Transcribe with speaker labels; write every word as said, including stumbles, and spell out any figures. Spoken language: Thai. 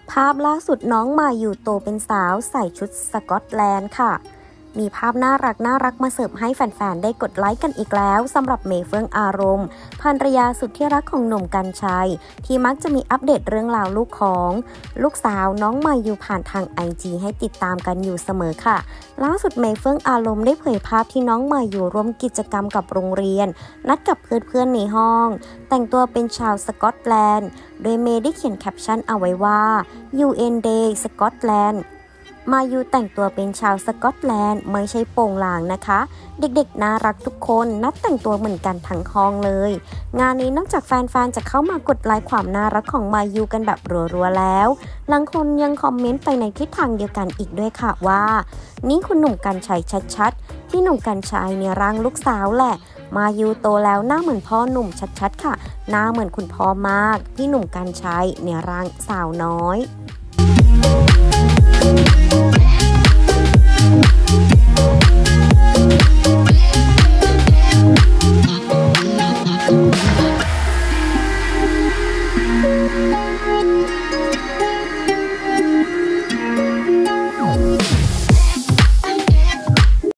Speaker 1: ภาพล่าสุดน้องมายูโตเป็นสาวใส่ชุดสกอตแลนด์ค่ะมีภาพน่ารักน่ารักมาเสิร์ฟให้แฟนๆได้กดไลค์กันอีกแล้วสำหรับเมย์เฟื่องอารมณ์ภรรยาสุดที่รักของหนุ่มกรรชัยที่มักจะมีอัปเดตเรื่องราวลูกของลูกสาวน้องมายูผ่านทาง ไอ จี ให้ติดตามกันอยู่เสมอค่ะล่าสุดเมย์เฟื่องอารมณ์ได้เผยภาพที่น้องมายูร่วมกิจกรรมกับโรงเรียนนัดกับเพื่อนๆในห้องแต่งตัวเป็นชาวสกอตแลนด์โดยเมย์ได้เขียนแคปชั่นเอาไว้ว่า ยู เอ็น Day สกอตแลนด์มายูแต่งตัวเป็นชาวสกอตแลนด์ไม่ใช่โป่งลางนะคะเด็กๆน่ารักทุกคนนัดแต่งตัวเหมือนกันทั้งห้องเลยงานนี้นอกจากแฟนๆจะเข้ามากดไลค์ความน่ารักของมายูกันแบบรัวๆแล้วหลายคนยังคอมเมนต์ไปในทิศทางเดียวกันอีกด้วยค่ะว่านี่คุณหนุ่มกรรชัยชัดๆที่หนุ่มกรรชัยเนี่ยร่างลูกสาวแหละมายูโตแล้วหน้าเหมือนพ่อหนุ่มชัดๆค่ะหน้าเหมือนคุณพ่อมากพี่หนุ่มกรรชัยเนี่ยร่างสาวน้อย